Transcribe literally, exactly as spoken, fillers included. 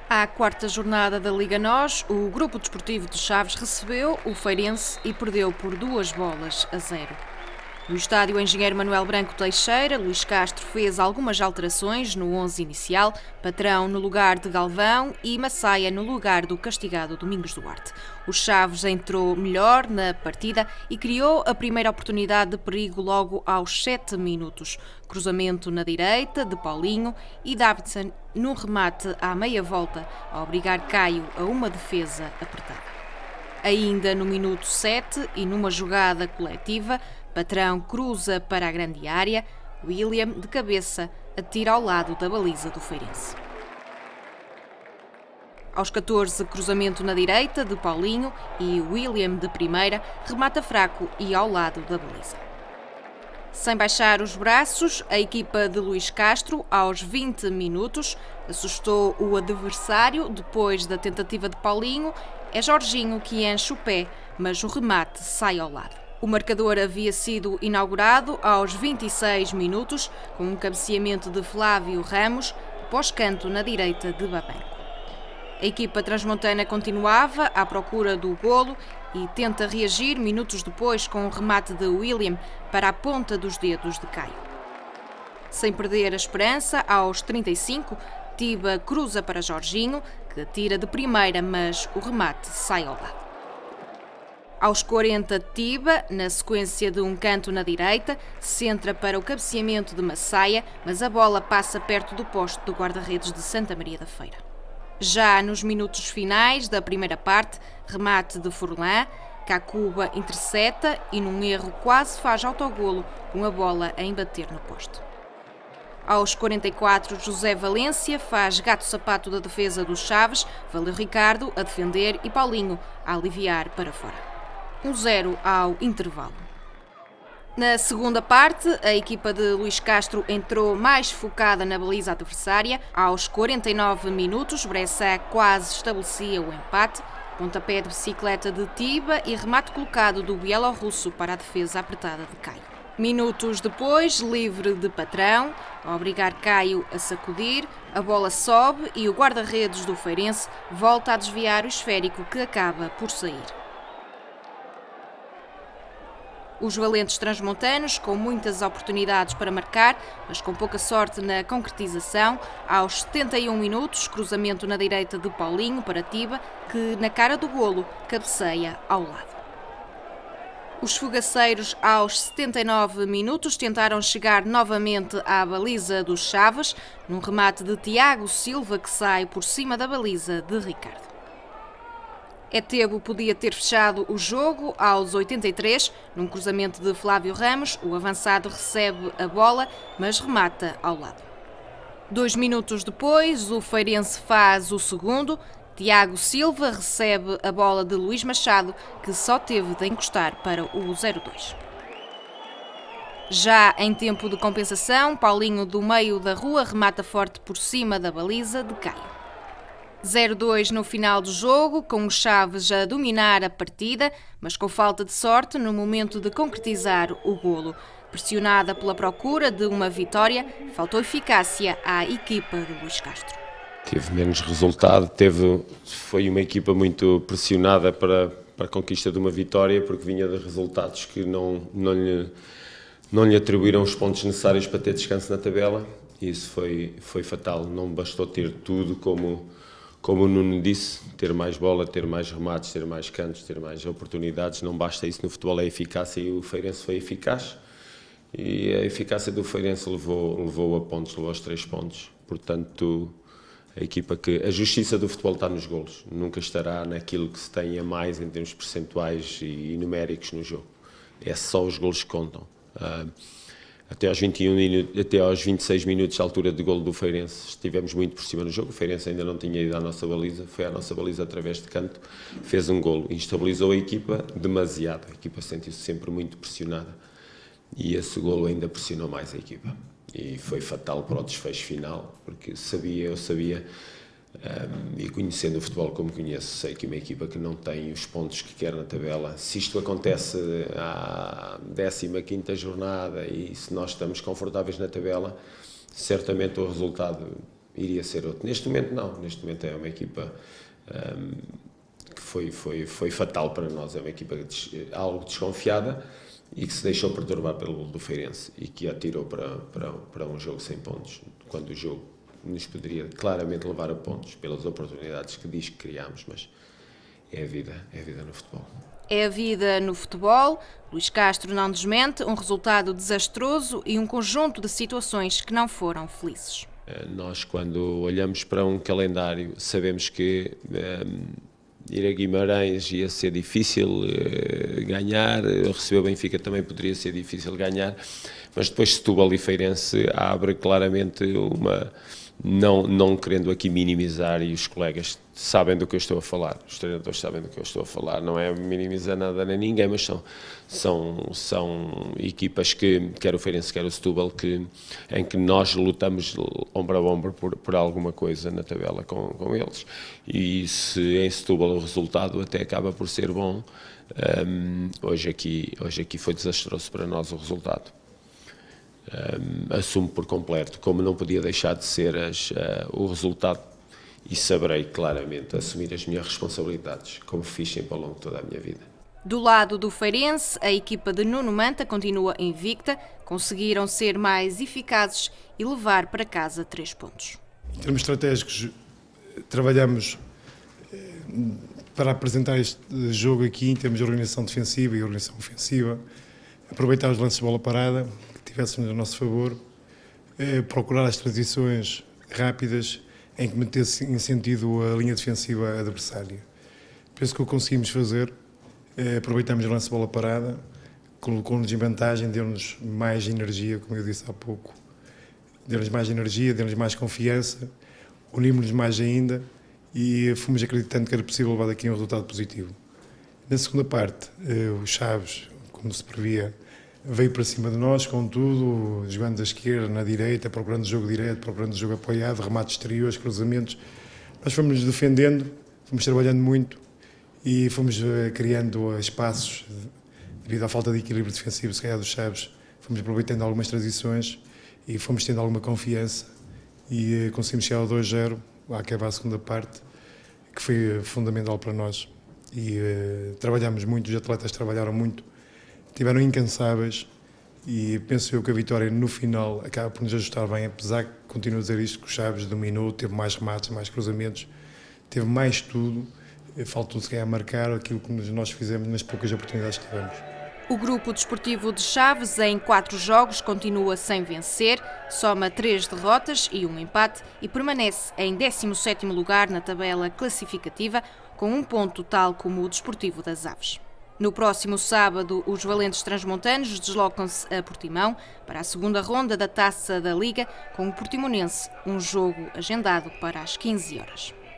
À quarta jornada da Liga Nós, o Grupo Desportivo de Chaves recebeu o Feirense e perdeu por duas bolas a zero. No estádio Engenheiro Manuel Branco Teixeira, Luís Castro fez algumas alterações no onze inicial, Patrão no lugar de Galvão e Massaia no lugar do castigado Domingos Duarte. O Chaves entrou melhor na partida e criou a primeira oportunidade de perigo logo aos sete minutos. Cruzamento na direita de Paulinho e Davidson num remate à meia volta, a obrigar Caio a uma defesa apertada. Ainda no minuto sete e numa jogada coletiva, Patrão cruza para a grande área, William, de cabeça, atira ao lado da baliza do Feirense. Aos catorze, cruzamento na direita de Paulinho e William, de primeira, remata fraco e ao lado da baliza. Sem baixar os braços, a equipa de Luís Castro, aos vinte minutos, assustou o adversário depois da tentativa de Paulinho. É Jorginho que enche o pé, mas o remate sai ao lado. O marcador havia sido inaugurado aos vinte e seis minutos, com um cabeceamento de Flávio Ramos, pós-canto na direita de Babanco. A equipa transmontana continuava à procura do golo e tenta reagir minutos depois com um remate de William para a ponta dos dedos de Caio. Sem perder a esperança, aos trinta e cinco, Tiba cruza para Jorginho, que atira de primeira, mas o remate sai ao lado. Aos quarenta, Tiba, na sequência de um canto na direita, centra para o cabeceamento de Massaia, mas a bola passa perto do poste do guarda-redes de Santa Maria da Feira. Já nos minutos finais da primeira parte, remate de Furlan, Cacuba intercepta e num erro quase faz autogolo, com a bola a embater no poste. Aos quarenta e quatro, José Valência faz gato-sapato da defesa dos Chaves, Valeu Ricardo a defender e Paulinho a aliviar para fora. um zero ao intervalo. Na segunda parte, a equipa de Luís Castro entrou mais focada na baliza adversária. Aos quarenta e nove minutos, Bressá quase estabelecia o empate. Pontapé de bicicleta de Tiba e remate colocado do bielorrusso para a defesa apertada de Caio. Minutos depois, livre de Patrão, a obrigar Caio a sacudir, a bola sobe e o guarda-redes do Feirense volta a desviar o esférico que acaba por sair. Os valentes transmontanos, com muitas oportunidades para marcar, mas com pouca sorte na concretização, aos setenta e um minutos, cruzamento na direita de Paulinho para Tiba, que na cara do golo cabeceia ao lado. Os fogaceiros, aos setenta e nove minutos, tentaram chegar novamente à baliza dos Chaves, num remate de Tiago Silva que sai por cima da baliza de Ricardo. Etebo podia ter fechado o jogo aos oitenta e três, num cruzamento de Flávio Ramos, o avançado recebe a bola, mas remata ao lado. Dois minutos depois, o Feirense faz o segundo. Tiago Silva recebe a bola de Luís Machado, que só teve de encostar para o zero dois. Já em tempo de compensação, Paulinho do meio da rua remata forte por cima da baliza de Caio. zero dois no final do jogo, com o Chaves a dominar a partida, mas com falta de sorte no momento de concretizar o golo. Pressionada pela procura de uma vitória, faltou eficácia à equipa de Luís Castro. Teve menos resultado, teve, foi uma equipa muito pressionada para, para a conquista de uma vitória, porque vinha de resultados que não, não, lhe, não lhe atribuíram os pontos necessários para ter descanso na tabela, e isso foi, foi fatal. Não bastou ter tudo como... Como o Nuno disse, ter mais bola, ter mais remates, ter mais cantos, ter mais oportunidades, não basta isso no futebol, é eficácia, e o Feirense foi eficaz. E a eficácia do Feirense levou, levou a pontos, levou aos três pontos. Portanto, a equipa que... A justiça do futebol está nos golos, nunca estará naquilo que se tem a mais em termos percentuais e numéricos no jogo. É só os golos que contam. Uh, Até aos, vinte e um, até aos vinte e seis minutos, à altura de golo do Feirense, estivemos muito por cima no jogo. O Feirense ainda não tinha ido à nossa baliza, foi à nossa baliza através de canto, fez um golo, instabilizou a equipa demasiado. A equipa sentiu-se sempre muito pressionada e esse golo ainda pressionou mais a equipa. E foi fatal para o desfecho final, porque sabia, eu sabia, um, e conhecendo o futebol como conheço, sei que uma equipa que não tem os pontos que quer na tabela, se isto acontece à décima quinta jornada e se nós estamos confortáveis na tabela, certamente o resultado iria ser outro. Neste momento não, neste momento é uma equipa um, que foi, foi, foi fatal para nós, é uma equipa des, algo desconfiada e que se deixou perturbar pelo golo do Feirense e que atirou para, para, para um jogo sem pontos, quando o jogo nos poderia claramente levar a pontos pelas oportunidades que diz que criámos, mas é a vida, é a vida no futebol. É a vida no futebol. Luís Castro não desmente, um resultado desastroso e um conjunto de situações que não foram felizes. Nós, quando olhamos para um calendário, sabemos que um, ir a Guimarães ia ser difícil uh, ganhar, receber o Benfica também poderia ser difícil ganhar, mas depois Setúbal e Feirense abre claramente uma... Não, não querendo aqui minimizar, e os colegas sabem do que eu estou a falar, os treinadores sabem do que eu estou a falar, não é minimizar nada nem ninguém, mas são, são, são equipas que, quer o Feirense, quer o Setúbal, que, em que nós lutamos ombro a ombro por, por alguma coisa na tabela com, com eles, e se em Setúbal o resultado até acaba por ser bom, um, hoje, aqui, hoje aqui foi desastroso para nós o resultado. Um, assumo por completo, como não podia deixar de ser as, uh, o resultado, e saberei claramente assumir as minhas responsabilidades, como fiz sempre ao longo de toda a minha vida. Do lado do Feirense, a equipa de Nuno Manta continua invicta, conseguiram ser mais eficazes e levar para casa três pontos. Em termos estratégicos, trabalhamos para apresentar este jogo aqui em termos de organização defensiva e organização ofensiva, aproveitar os lances de bola parada que tivéssemos a nosso favor, procurar as transições rápidas em que metesse em sentido a linha defensiva adversária. Penso que o conseguimos fazer, aproveitamos o lance de bola parada, colocou-nos em vantagem, deu-nos mais energia, como eu disse há pouco, deu-nos mais energia, deu-nos mais confiança, unimos-nos mais ainda e fomos acreditando que era possível levar daqui um resultado positivo. Na segunda parte, o Chaves, como se previa, veio para cima de nós, com tudo, jogando da esquerda, na direita, procurando o jogo direto, procurando o jogo apoiado, remates exteriores, cruzamentos. Nós fomos defendendo, fomos trabalhando muito e fomos criando espaços, devido à falta de equilíbrio defensivo, se calhar dos Chaves, fomos aproveitando algumas transições e fomos tendo alguma confiança e conseguimos chegar ao dois zero, a acabar a segunda parte, que foi fundamental para nós. E uh, trabalhámos muito, os atletas trabalharam muito, estiveram incansáveis e penso eu que a vitória no final acaba por nos ajustar bem, apesar que continuo a dizer isto, que o Chaves dominou, teve mais remates, mais cruzamentos, teve mais tudo, faltou se calhar marcar aquilo que nós fizemos nas poucas oportunidades que tivemos. O Grupo Desportivo de Chaves, em quatro jogos, continua sem vencer, soma três derrotas e um empate e permanece em décimo sétimo lugar na tabela classificativa, com um ponto tal como o Desportivo das Aves. No próximo sábado, os valentes transmontanos deslocam-se a Portimão para a segunda ronda da Taça da Liga, com o Portimonense, um jogo agendado para as quinze horas.